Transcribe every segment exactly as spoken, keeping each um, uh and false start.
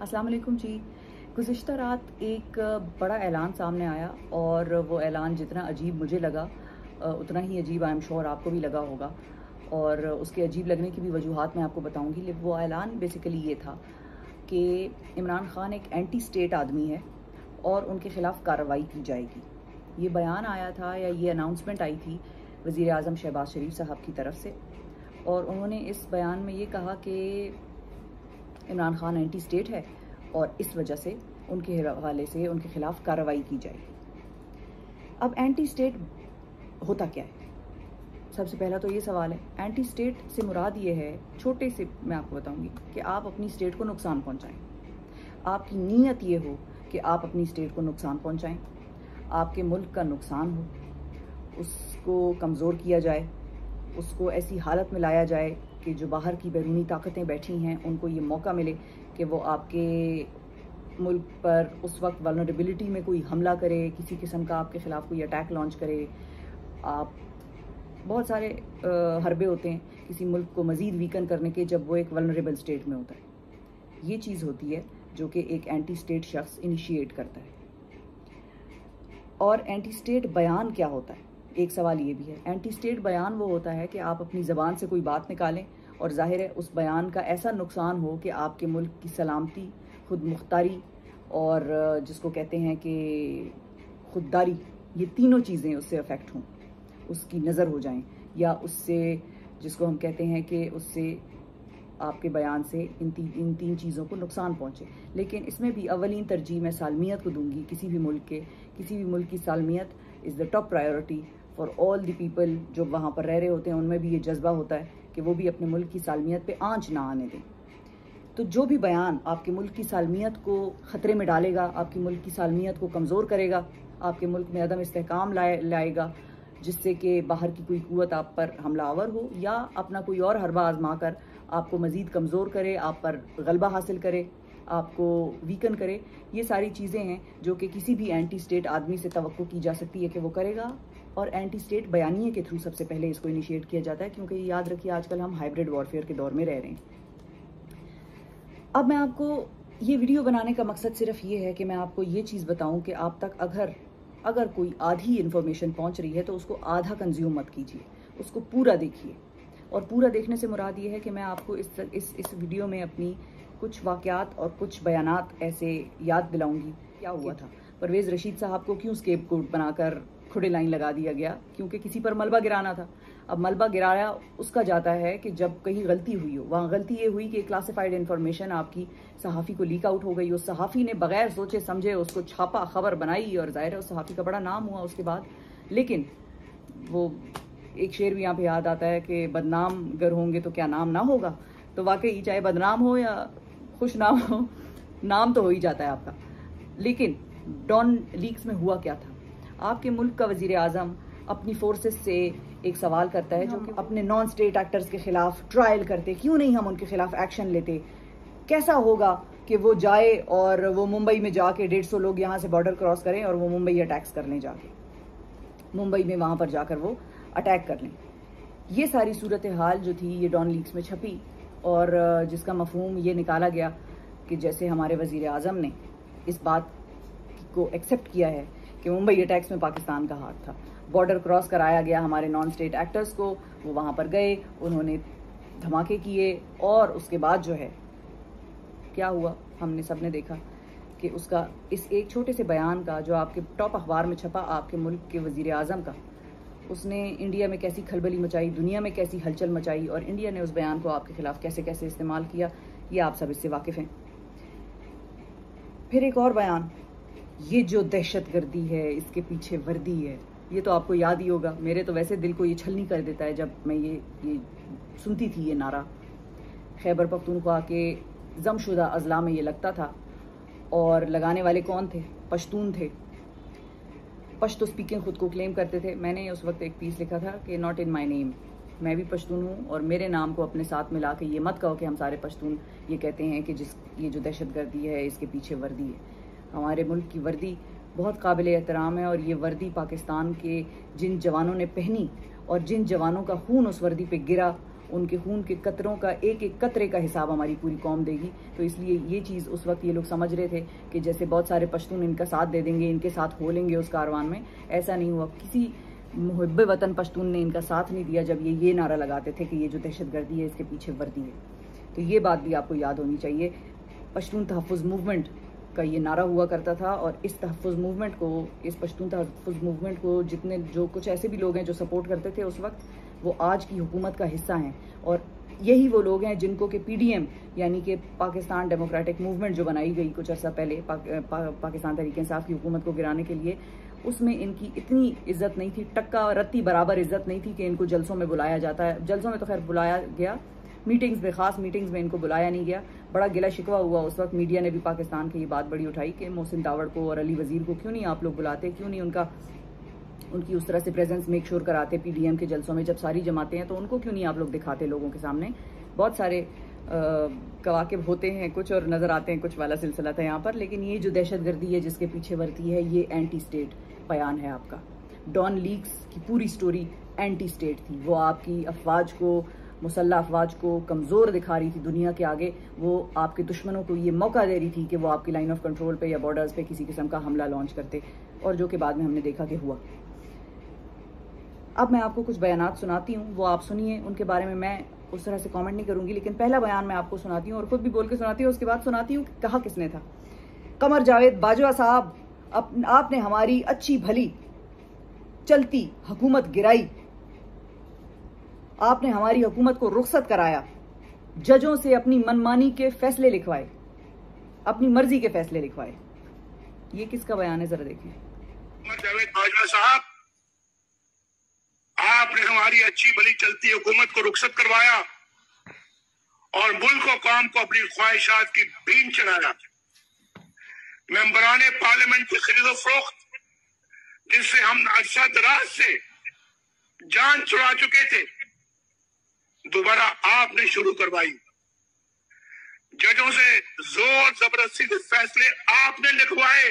अस्सलाम वालेकुम जी। गुज़िश्ता रात एक बड़ा ऐलान सामने आया और वो ऐलान जितना अजीब मुझे लगा उतना ही अजीब आई एम श्योर आपको भी लगा होगा, और उसके अजीब लगने की भी वजूहात मैं आपको बताऊंगी। लेकिन वो ऐलान बेसिकली ये था कि इमरान खान एक एंटी स्टेट आदमी है और उनके ख़िलाफ़ कार्रवाई की जाएगी। ये बयान आया था या ये अनाउंसमेंट आई थी वज़ीर आज़म शहबाज शरीफ साहब की तरफ से, और उन्होंने इस बयान में ये कहा कि इमरान खान एंटी स्टेट है और इस वजह से उनके हवाले से उनके खिलाफ कार्रवाई की जाएगी। अब एंटी स्टेट होता क्या है? सबसे पहला तो ये सवाल है, एंटी स्टेट से मुराद ये है, छोटे से मैं आपको बताऊंगी कि आप अपनी स्टेट को नुकसान पहुंचाएं। आपकी नीयत ये हो कि आप अपनी स्टेट को नुकसान पहुंचाएं, आपके मुल्क का नुकसान हो, उसको कमज़ोर किया जाए, उसको ऐसी हालत में लाया जाए कि जो बाहर की बैरूनी ताकतें बैठी हैं उनको ये मौका मिले कि वो आपके मुल्क पर उस वक्त वल्नरेबिलिटी में कोई हमला करे, किसी किस्म का आपके ख़िलाफ़ कोई अटैक लॉन्च करे। आप बहुत सारे हरबे होते हैं किसी मुल्क को मज़ीद वीकन करने के जब वो एक वल्नरेबल स्टेट में होता है। ये चीज़ होती है जो कि एक एंटी स्टेट शख्स इनिशिएट करता है। और एंटी स्टेट बयान क्या होता है? एक सवाल ये भी है, एंटी स्टेट बयान वो होता है कि आप अपनी ज़बान से कोई बात निकालें और जाहिर है उस बयान का ऐसा नुकसान हो कि आपके मुल्क की सलामती, खुद मुख्तारी और जिसको कहते हैं कि खुददारी, ये तीनों चीज़ें उससे अफेक्ट हों, उसकी नज़र हो जाएं, या उससे जिसको हम कहते हैं कि उससे आपके बयान से इन ती, इन तीन चीज़ों को नुकसान पहुँचे। लेकिन इसमें भी अवलीन तरजीह मैं सालमियत को दूंगी। किसी भी मुल्क के किसी भी मुल्क की सालमियत is the top priority for all the people जो वहाँ पर रह रहे होते हैं। उनमें भी ये जज्बा होता है कि वो भी अपने मुल्क की सालमियत पे आंच ना आने दें। तो जो भी बयान आपके मुल्क की सालमियत को ख़तरे में डालेगा, आपके मुल्क की सालमियत को कमज़ोर करेगा, आपके मुल्क में अदम इस्तेहकाम लाए लाएगा, जिससे कि बाहर की कोई कुव्वत आप पर हमलावर हो या अपना कोई और हरबा आजमा कर आपको मज़ीद कमज़ोर करे, आप पर गलबा हासिल करे, आपको वीकन करे, ये सारी चीज़ें हैं जो कि किसी भी एंटी स्टेट आदमी से तवक्को की जा सकती है कि वो करेगा। और एंटी स्टेट बयानिए के थ्रू सबसे पहले इसको इनिशिएट किया जाता है, क्योंकि याद रखिए आजकल हम हाइब्रिड वॉरफेयर के दौर में रह रहे हैं। अब मैं आपको ये वीडियो बनाने का मकसद सिर्फ ये है कि मैं आपको ये चीज़ बताऊं कि आप तक अगर अगर कोई आधी इन्फॉर्मेशन पहुंच रही है तो उसको आधा कंज्यूम मत कीजिए, उसको पूरा देखिए। और पूरा देखने से मुराद ये है कि मैं आपको इस इस इस वीडियो में अपनी कुछ वाक़यात और कुछ बयानात ऐसे याद दिलाऊंगी क्या हुआ था। परवेज़ रशीद साहब को क्यों स्केपगोट बनाकर खुड़े लाइन लगा दिया गया? क्योंकि किसी पर मलबा गिराना था। अब मलबा गिराया उसका जाता है कि जब कहीं गलती हुई हो। वहाँ गलती ये हुई कि क्लासिफाइड इन्फॉर्मेशन आपकी सहाफ़ी को लीक आउट हो गई। उस सहाफ़ी ने बगैर सोचे समझे उसको छापा, खबर बनाई, और जाहिर है उस सहाफ़ी का बड़ा नाम हुआ उसके बाद। लेकिन वो एक शेर भी यहाँ पे याद आता है कि बदनाम गर होंगे तो क्या नाम ना होगा। तो वाकई चाहे बदनाम हो या खुश नाम हो, नाम तो हो ही जाता है आपका। लेकिन डॉन लीक्स में हुआ क्या था? आपके मुल्क का वजीर आज़म अपनी फोर्सेस से एक सवाल करता है जो कि अपने नॉन स्टेट एक्टर्स के खिलाफ ट्रायल करते, क्यों नहीं हम उनके खिलाफ एक्शन लेते? कैसा होगा कि वो जाए और वो मुंबई में जाके डेढ़ सौ लोग यहाँ से बॉर्डर क्रॉस करें और वो मुंबई अटैक्स कर लें, जाके मुंबई में वहाँ पर जाकर वो अटैक कर लें। ये सारी सूरत हाल जो थी ये डॉन लीक्स में छपी, और जिसका मफहूम ये निकाला गया कि जैसे हमारे वजीर आज़म ने इस बात को एक्सेप्ट किया है कि मुंबई अटैक्स में पाकिस्तान का हाथ था। बॉर्डर क्रॉस कराया गया हमारे नॉन स्टेट एक्टर्स को, वो वहाँ पर गए, उन्होंने धमाके किए, और उसके बाद जो है क्या हुआ हमने सबने देखा कि उसका इस एक छोटे से बयान का जो आपके टॉप अखबार में छपा, आपके मुल्क के वजीर आज़म का, उसने इंडिया में कैसी खलबली मचाई, दुनिया में कैसी हलचल मचाई, और इंडिया ने उस बयान को आपके खिलाफ कैसे कैसे इस्तेमाल किया, ये आप सब इससे वाकिफ़ हैं। फिर एक और बयान, ये जो दहशतगर्दी है इसके पीछे वर्दी है, ये तो आपको याद ही होगा। मेरे तो वैसे दिल को ये छलनी कर देता है जब मैं ये ये सुनती थी ये नारा। खैबर पख्तूनख्वा के जमशुदा अजला में ये लगता था, और लगाने वाले कौन थे? पश्तून थे। पश्तो स्पीकिंग खुद को क्लेम करते थे। मैंने उस वक्त एक पीस लिखा था कि नॉट इन माई नेम, मैं भी पश्तून हूँ, और मेरे नाम को अपने साथ मिला के ये मत कहो कि हम सारे पश्तून ये कहते हैं कि जिस ये जो दहशतगर्दी है इसके पीछे वर्दी है। हमारे मुल्क की वर्दी बहुत काबिल एहतराम है, और ये वर्दी पाकिस्तान के जिन जवानों ने पहनी और जिन जवानों का खून उस वर्दी पे गिरा, उनके खून के कतरों का एक एक कतरे का हिसाब हमारी पूरी कौम देगी। तो इसलिए ये चीज़ उस वक्त ये लोग समझ रहे थे कि जैसे बहुत सारे पश्तून इनका साथ दे देंगे, इनके साथ हो लेंगे उस कारवान में। ऐसा नहीं हुआ। किसी मुहब्ब वतन पश्तून ने इनका साथ नहीं दिया जब ये ये नारा लगाते थे कि ये जो दहशतगर्दी है इसके पीछे वर्दी है। तो ये बात भी आपको याद होनी चाहिए। पश्तून तहफ़्फ़ुज़ मूवमेंट का ये नारा हुआ करता था, और इस तहफ़्फ़ुज़ मूवमेंट को, इस पश्तून तहफ़्फ़ुज़ मूवमेंट को जितने जो कुछ ऐसे भी लोग हैं जो सपोर्ट करते थे उस वक्त, वो आज की हुकूमत का हिस्सा हैं। और यही वो लोग हैं जिनको कि पीडीएम यानी कि पाकिस्तान डेमोक्रेटिक मूवमेंट जो बनाई गई कुछ अर्सा पहले पा, पा, पाकिस्तान तहरीक इंसाफ की हुकूमत को गिराने के लिए, उसमें इनकी इतनी इज्जत नहीं थी, टक्का रत्ती बराबर इज्जत नहीं थी कि इनको जलसों में बुलाया जाता है। जलसों में तो खैर बुलाया गया, मीटिंग्स में, खास मीटिंग्स में इनको बुलाया नहीं गया। बड़ा गिला शिकवा हुआ उस वक्त। मीडिया ने भी पाकिस्तान की ये बात बड़ी उठाई कि मोहसिन दावड़ को और अली वजीर को क्यों नहीं आप लोग बुलाते, क्यों नहीं उनका उनकी उस तरह से प्रेजेंस मेक श्योर कराते पीडीएम के जलसों में। जब सारी जमाते हैं तो उनको क्यों नहीं आप लोग दिखाते लोगों के सामने। बहुत सारे कवाकिब होते हैं कुछ और नज़र आते हैं कुछ वाला सिलसिला था यहाँ पर। लेकिन ये जो दहशतगर्दी है जिसके पीछे वर्ती है, ये एंटी स्टेट बयान है आपका। डॉन लीक्स की पूरी स्टोरी एंटी स्टेट थी। वो आपकी अफवाज को, मुसल्लह अफवाज को कमज़ोर दिखा रही थी दुनिया के आगे। वो आपके दुश्मनों को ये मौका दे रही थी कि वो आपकी लाइन ऑफ कंट्रोल पे या बॉर्डर्स पे किसी किस्म का हमला लॉन्च करते, और जो कि बाद में हमने देखा कि हुआ। अब मैं आपको कुछ बयानात सुनाती हूँ, वो आप सुनिए। उनके बारे में मैं उस तरह से कमेंट नहीं करूंगी, लेकिन पहला बयान मैं आपको सुनाती हूँ और खुद भी बोल के सुनाती हूँ। उसके बाद सुनाती हूँ कहा किसने था। कमर जावेद बाजवा साहब, आपने हमारी अच्छी भली चलती हुकूमत गिराई, आपने हमारी हुकूमत को रुखसत कराया, जजों से अपनी मनमानी के फैसले लिखवाए, अपनी मर्जी के फैसले लिखवाए। ये किसका बयान है, जरा देखें। जावेद बाजवा साहब, आपने हमारी अच्छी भली चलती हुकूमत को रुखसत करवाया और मुल्क और कौम को अपनी ख्वाहिशात की बीन चढ़ाया। मेंबराने पार्लियामेंट की खरीदो फरोख्त, जिससे हम अरसा दराज से जान छुड़ा चुके थे, दोबारा आपने शुरू करवाई। जजों से जोर जबरदस्ती से फैसले आपने लिखवाए।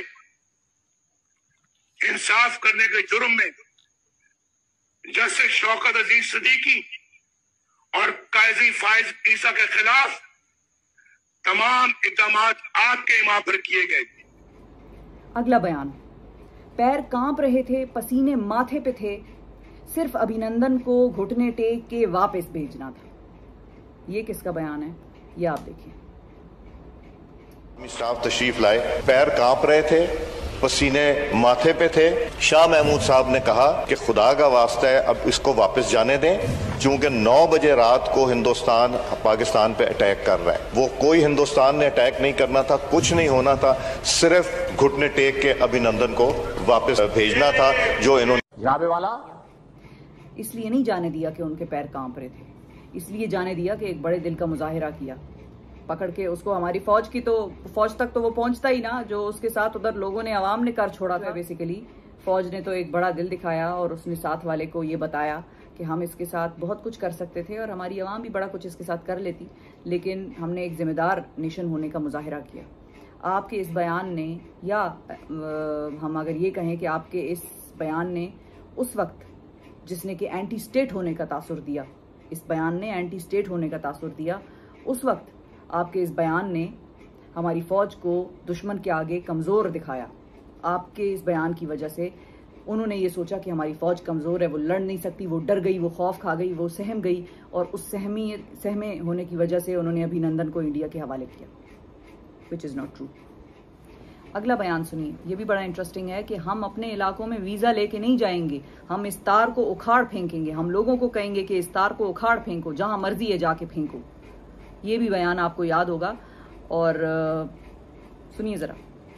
इंसाफ करने के जुर्म में जस्टिस शौकत अजीज सिद्दीकी और काजी फाइज ईसा के खिलाफ तमाम इक़दाम आपके इमाम पर किए गए। अगला बयान। पैर कांप रहे थे, पसीने माथे पे थे, सिर्फ अभिनंदन को घुटने टेक के वापस भेजना था। ये किसका बयान है, ये आप देखिए। स्टाफ तशरीफ लाए, पैर कांप रहे थे, पसीने माथे पे थे। शाह महमूद साहब ने कहा कि खुदा का वास्ता है अब इसको वापस जाने दें, क्योंकि नौ बजे रात को हिंदुस्तान पाकिस्तान पे अटैक कर रहा है। वो कोई हिंदुस्तान ने अटैक नहीं करना था, कुछ नहीं होना था, सिर्फ घुटने टेक के अभिनंदन को वापस भेजना था जो इन्होंने जाबे वाला इसलिए नहीं जाने दिया कि उनके पैर कांप रहे थे, इसलिए जाने दिया कि एक बड़े दिल का मुजाहिरा किया। पकड़ के उसको हमारी फौज की तो फौज तक तो वो पहुंचता ही ना, जो उसके साथ उधर लोगों ने, आवाम ने कर छोड़ा था। बेसिकली फौज ने तो एक बड़ा दिल दिखाया और उसने साथ वाले को ये बताया कि हम इसके साथ बहुत कुछ कर सकते थे और हमारी आवाम भी बड़ा कुछ इसके साथ कर लेती, लेकिन हमने एक जिम्मेदार नेशन होने का मुजाहिरा किया। आपके इस बयान ने, या आ, हम अगर ये कहें कि आपके इस बयान ने उस वक्त जिसने कि एंटी स्टेट होने का तासुर दिया, इस बयान ने एंटी स्टेट होने का तासुर दिया, उस वक्त आपके इस बयान ने हमारी फ़ौज को दुश्मन के आगे कमज़ोर दिखाया। आपके इस बयान की वजह से उन्होंने ये सोचा कि हमारी फ़ौज कमज़ोर है, वो लड़ नहीं सकती, वो डर गई, वो खौफ खा गई, वो सहम गई, और उस सहमी सहमे होने की वजह से उन्होंने अभिनंदन को इंडिया के हवाले किया, विच इज़ नॉट ट्रू। अगला बयान सुनिए, ये भी बड़ा इंटरेस्टिंग है कि हम अपने इलाकों में वीज़ा लेके नहीं जाएंगे, हम इस तार को उखाड़ फेंकेंगे, हम लोगों को कहेंगे कि इस तार को उखाड़ फेंको, जहां मर्जी है जाके फेंको। ये भी बयान आपको याद होगा, और सुनिए जरा।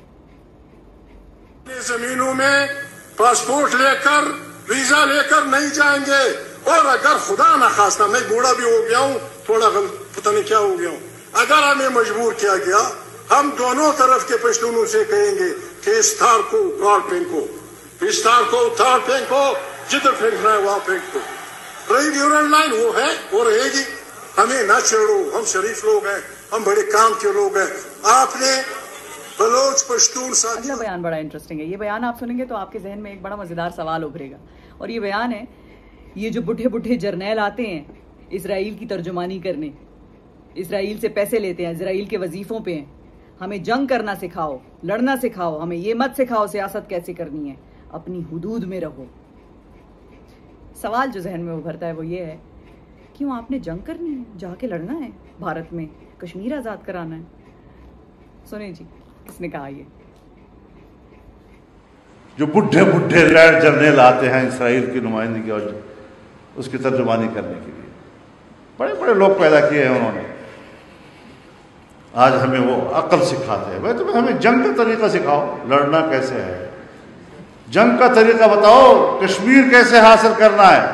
जमीनों में पासपोर्ट लेकर वीजा लेकर नहीं जाएंगे, और अगर खुदा न खास्ता, मैं बूढ़ा भी हो गया हूँ, थोड़ा पता नहीं क्या हो गया हूँ, अगर हमें मजबूर किया गया, हम दोनों तरफ के पश्तूनों से कहेंगे कि इस तार को उखाड़ फेंको, इस तार को उखाड़ फेंको, जिधर फेंकना है वहां फेंको। रही ड्यूरेंट लाइन वो है, वो रहेगी, हमें ना छेड़ो, हम शरीफ लोग हैं, हम बड़े काम के लोग हैं। आपने बलोच पश्तून साथ। अगला बयान बड़ा इंटरेस्टिंग है। ये बयान आप सुनेंगे तो आपके जहन में एक बड़ा मजेदार सवाल उभरेगा, और ये बयान है, ये जो बुढ़े बुढ़े जर्नैल आते हैं, इसराइल की तर्जुमानी करने, इसराइल से पैसे लेते हैं, इसराइल के वजीफों पे हैं। हमें जंग करना सिखाओ, लड़ना सिखाओ, हमें ये मत सिखाओ सियासत कैसे करनी है, अपनी हुदूद में रहो। सवाल जो जहन में उभरता है वो ये है, क्यों आपने जंग करनी है, जाके लड़ना है, भारत में कश्मीर आजाद कराना है? सुने जी, किसने कहा ये? जो बुढ़े बुढ़े रैड जर्नल आते हैं इसराइल की नुमाइंदगी और उसकी तर्जुमानी करने के लिए, बड़े बड़े लोग पैदा किए हैं उन्होंने। आज हमें वो अक्ल सिखाते हैं। भाई तुम्हें हमें जंग का तरीका सिखाओ, लड़ना कैसे है, जंग का तरीका बताओ, कश्मीर कैसे हासिल करना है,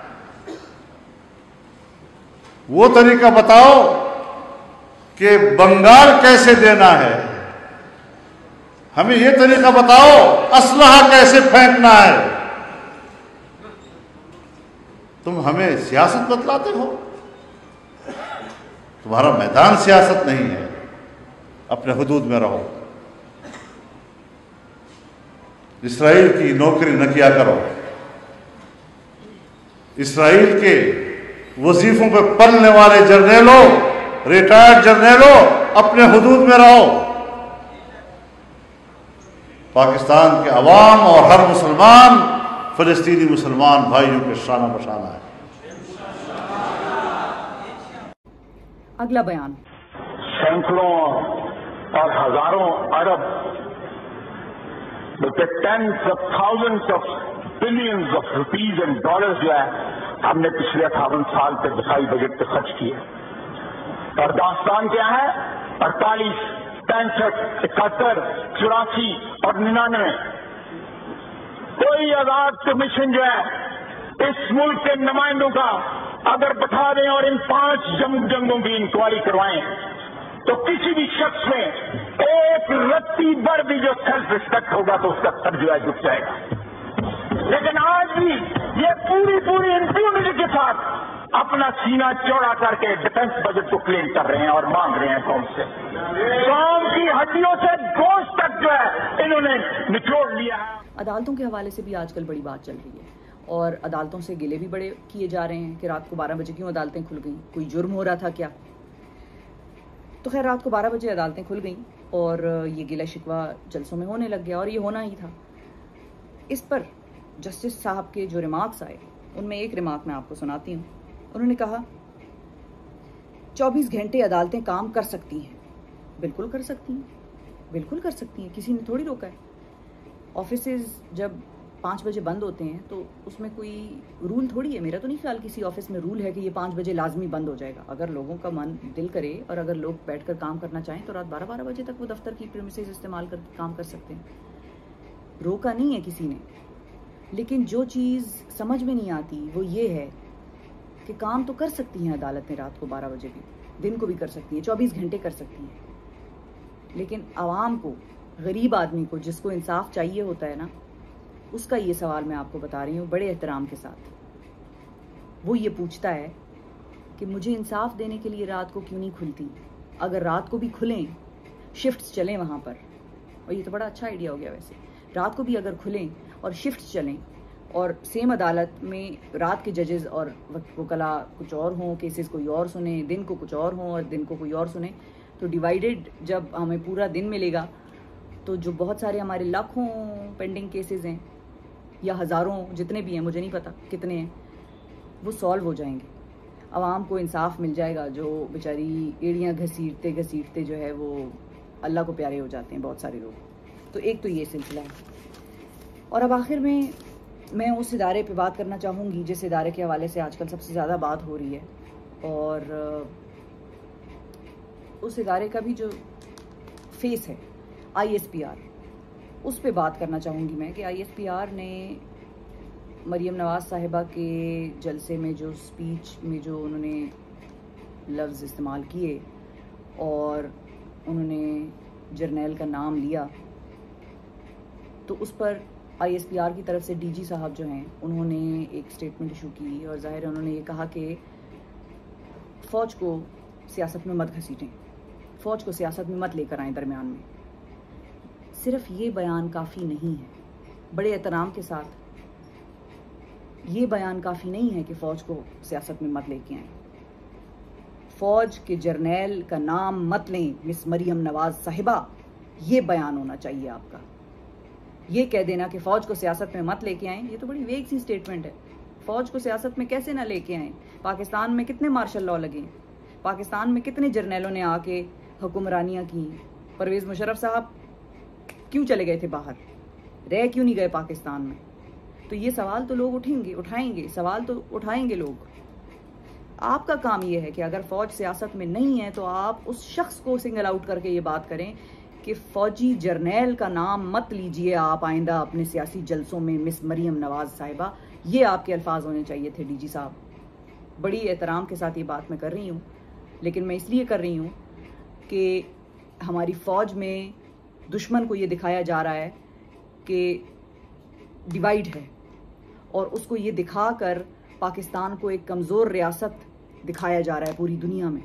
वो तरीका बताओ कि बंगाल कैसे देना है, हमें ये तरीका बताओ असलहा कैसे फेंकना है। तुम हमें सियासत बतलाते हो, तुम्हारा मैदान सियासत नहीं है, अपने हुदूद में रहो। इसराइल की नौकरी न किया करो, इसराइल के वजीफों पे पलने वाले जर्नेलों, रिटायर्ड जर्नेलों, अपने हुदूद में रहो। पाकिस्तान के अवाम और हर मुसलमान फिलिस्तीनी मुसलमान भाइयों के शाना बशाना है। अगला बयान। सैकड़ों और हजारों अरब, tens of thousands of billions of rupees and dollars जो है हमने पिछले अठावन साल के दिफाई बजट पे खर्च किए। और दास्तान क्या है? अड़तालीस, पैंसठ, इकहत्तर, चौरासी और निन्यानवे। कोई आजाद कमीशन जो है इस मुल्क के नुमाइंदों का अगर बैठा दें और इन पांच जंग जंगों की इंक्वायरी करवाएं तो किसी भी शख्स में एक रत्ती भर भी जो सेल्फ रिस्पेक्ट होगा तो उसका सर जो है झुक जाएगा। लेकिन आज भी ये पूरी पूरी इंप्यूनिटी के साथ अपना सीना चौड़ा करके डिफेंस बजट को क्लेम कर रहे हैं और मांग रहे हैं कौम से। कौम की हड्डियों से गोश्त तक जो है इन्होंने निचोड़ लिया है। अदालतों के हवाले से भी आजकल बड़ी बात चल रही है और अदालतों से गिले भी बड़े किए जा रहे हैं कि रात को बारह बजे क्यों अदालतें खुल गई, कोई जुर्म हो रहा था क्या? तो खैर रात को बारह बजे अदालतें खुल गई और ये गिला शिकवा जलसों में होने लग गया और ये होना ही था। इस पर जस्टिस साहब के जो रिमार्क्स आए उनमें एक रिमार्क मैं आपको सुनाती हूँ। उन्होंने कहा चौबीस घंटे अदालतें काम कर सकती हैं। बिल्कुल कर सकती हैं, बिल्कुल कर सकती हैं, किसी ने थोड़ी रोका है। ऑफिसेज जब पाँच बजे बंद होते हैं तो उसमें कोई रूल थोड़ी है। मेरा तो नहीं ख्याल किसी ऑफिस में रूल है कि ये पाँच बजे लाजमी बंद हो जाएगा। अगर लोगों का मन दिल करे और अगर लोग बैठकर काम करना चाहें तो रात बारह बारह बजे तक वो दफ्तर की प्रीमिसेस इस्तेमाल करके काम कर सकते हैं। रोका नहीं है किसी ने। लेकिन जो चीज़ समझ में नहीं आती वो ये है कि काम तो कर सकती हैं अदालतें रात को बारह बजे भी, दिन को भी कर सकती हैं, चौबीस घंटे कर सकती हैं। लेकिन आवाम को, गरीब आदमी को जिसको इंसाफ चाहिए होता है ना, उसका ये सवाल मैं आपको बता रही हूँ बड़े एहतराम के साथ। वो ये पूछता है कि मुझे इंसाफ देने के लिए रात को क्यों नहीं खुलती? अगर रात को भी खुलें, शिफ्ट्स चलें वहाँ पर, और ये तो बड़ा अच्छा आइडिया हो गया वैसे, रात को भी अगर खुलें और शिफ्ट्स चलें और सेम अदालत में रात के जजेस और वकला कुछ और हों, केसेस कोई और सुने, दिन को कुछ और हों और दिन को कोई और सुने, तो डिवाइडेड जब हमें पूरा दिन मिलेगा तो जो बहुत सारे हमारे लाखों पेंडिंग केसेस हैं या हज़ारों, जितने भी हैं, मुझे नहीं पता कितने हैं, वो सॉल्व हो जाएंगे। आवाम को इंसाफ मिल जाएगा। जो बेचारी एड़ियाँ घसीटते घसीटते जो है वो अल्लाह को प्यारे हो जाते हैं बहुत सारे लोग। तो एक तो ये सिलसिला है। और अब आखिर में मैं उस इदारे पे बात करना चाहूँगी जिस इदारे के हवाले से आजकल सबसे ज़्यादा बात हो रही है, और उस इदारे का भी जो फेस है आई एस पी आर, उस पे बात करना चाहूँगी मैं कि आई एस पी आर ने मरियम नवाज़ साहिबा के जलसे में जो स्पीच में जो उन्होंने लफ्ज़ इस्तेमाल किए और उन्होंने जर्नैल का नाम लिया, तो उस पर आई एस पी आर की तरफ से डी जी साहब जो हैं उन्होंने एक स्टेटमेंट इशू की और ज़ाहिर है उन्होंने ये कहा कि फ़ौज को सियासत में मत घसीटें, फ़ौज को सियासत में मत लेकर आएँ दरमियान में। सिर्फ ये बयान काफ़ी नहीं है, बड़े एहतराम के साथ ये बयान काफ़ी नहीं है कि फ़ौज को सियासत में मत लेके आएँ। फौज के जर्नैल का नाम मत लें मिस मरियम नवाज साहिबा, ये बयान होना चाहिए आपका। ये कह देना कि फौज को सियासत में मत लेके आएं, ये तो बड़ी वेग सी स्टेटमेंट है। फौज को सियासत में कैसे ना लेके आएं? पाकिस्तान में कितने मार्शल लॉ लगे, पाकिस्तान में कितने जर्नैलों ने आके हुक्मरानियां की। परवेज मुशर्रफ साहब क्यों चले गए थे बाहर, रह क्यों नहीं गए पाकिस्तान में? तो ये सवाल तो लोग उठेंगे, उठाएंगे, सवाल तो उठाएंगे लोग। आपका काम ये है कि अगर फौज सियासत में नहीं है तो आप उस शख्स को सिंगल आउट करके ये बात करें कि फौजी जर्नैल का नाम मत लीजिए आप आइंदा अपने सियासी जलसों में मिस मरियम नवाज साहिबा। ये आपके अल्फाज होने चाहिए थे डीजी साहब। बड़ी एहतराम के साथ ये बात मैं कर रही हूँ, लेकिन मैं इसलिए कर रही हूँ कि हमारी फौज में दुश्मन को ये दिखाया जा रहा है कि डिवाइड है, और उसको ये दिखाकर पाकिस्तान को एक कमज़ोर रियासत दिखाया जा रहा है पूरी दुनिया में।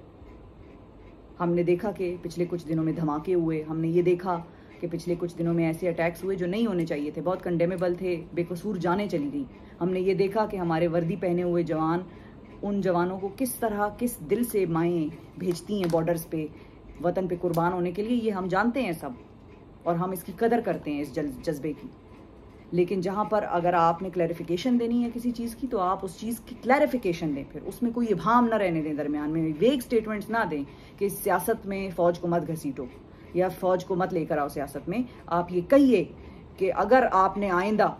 हमने देखा कि पिछले कुछ दिनों में धमाके हुए, हमने ये देखा कि पिछले कुछ दिनों में ऐसे अटैक्स हुए जो नहीं होने चाहिए थे, बहुत कंडेमेबल थे, बेकसूर जाने चली गई। हमने ये देखा कि हमारे वर्दी पहने हुए जवान, उन जवानों को किस तरह किस दिल से माएँ भेजती हैं बॉर्डर्स पे वतन पे कुर्बान होने के लिए, ये हम जानते हैं सब, और हम इसकी कदर करते हैं इस जज्बे की। लेकिन जहाँ पर अगर आपने क्लैरिफिकेशन देनी है किसी चीज़ की तो आप उस चीज़ की क्लैरिफिकेशन दें, फिर उसमें कोई इबाम ना रहने दें, दरमियान में वेग स्टेटमेंट्स ना दें कि सियासत में फ़ौज को मत घसीटो या फ़ौज को मत लेकर आओ सियासत में। आप ये कहिए कि अगर आपने आइंदा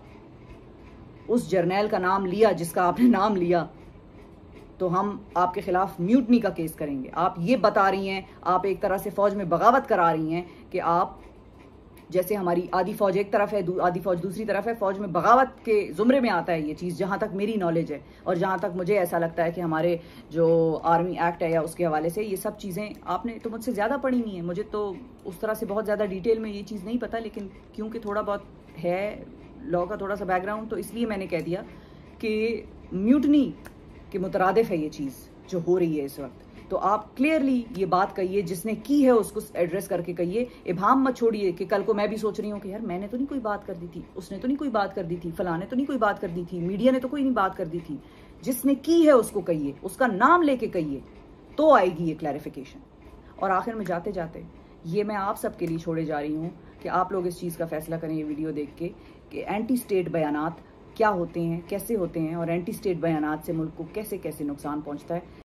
उस जर्नैल का नाम लिया जिसका आपने नाम लिया तो हम आपके खिलाफ म्यूटनी का केस करेंगे। आप ये बता रही हैं, आप एक तरह से फ़ौज में बगावत करा रही हैं कि आप, जैसे हमारी आधी फौज एक तरफ है, आधी फौज दूसरी तरफ है, फौज में बगावत के जुमरे में आता है ये चीज़, जहाँ तक मेरी नॉलेज है और जहाँ तक मुझे ऐसा लगता है कि हमारे जो आर्मी एक्ट है या उसके हवाले से ये सब चीज़ें आपने तो मुझसे ज़्यादा पढ़ी नहीं है, मुझे तो उस तरह से बहुत ज़्यादा डिटेल में ये चीज़ नहीं पता, लेकिन क्योंकि थोड़ा बहुत है लॉ का थोड़ा सा बैकग्राउंड, तो इसलिए मैंने कह दिया कि म्यूटनी के मुतरादिफ है ये चीज़ जो हो रही है इस वक्त। तो आप क्लियरली ये बात कहिए, जिसने की है उसको एड्रेस करके कहिए। इबाम मत छोड़िए कि कल को मैं भी सोच रही हूँ कि यार मैंने तो नहीं कोई बात कर दी थी, उसने तो नहीं कोई बात कर दी थी, फलां ने तो नहीं कोई बात कर दी थी, मीडिया ने तो कोई नहीं बात कर दी थी। जिसने की है उसको कहिए, उसका नाम लेके कहिए, तो आएगी ये क्लैरिफिकेशन। और आखिर में जाते जाते ये मैं आप सबके लिए छोड़े जा रही हूँ कि आप लोग इस चीज़ का फैसला करें ये वीडियो देख के कि एंटी स्टेट बयानात क्या होते हैं, कैसे होते हैं, और एंटी स्टेट बयानात से मुल्क को कैसे कैसे नुकसान पहुँचता है।